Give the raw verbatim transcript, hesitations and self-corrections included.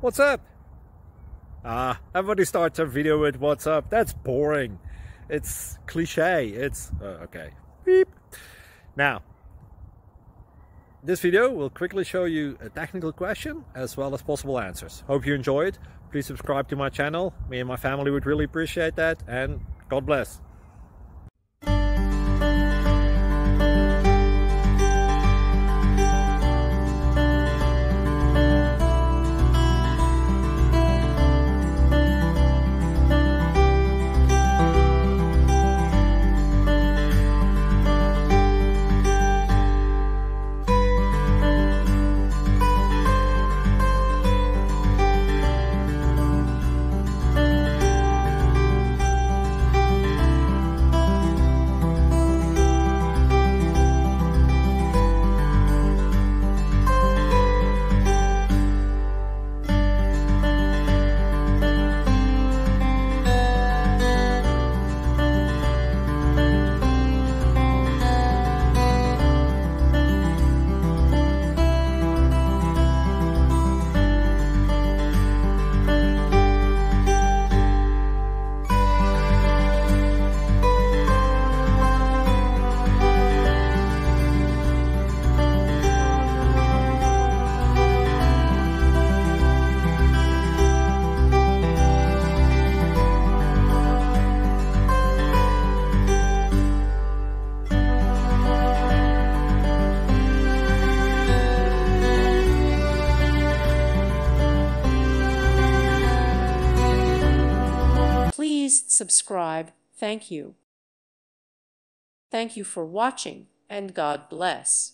What's up? Ah, everybody starts a video with what's up. That's boring. It's cliche. It's uh, okay. Beep. Now, this video will quickly show you a technical question as well as possible answers. Hope you enjoy it. Please subscribe to my channel. Me and my family would really appreciate that, and God bless. Please subscribe. Thank you. Thank you for watching, and God bless.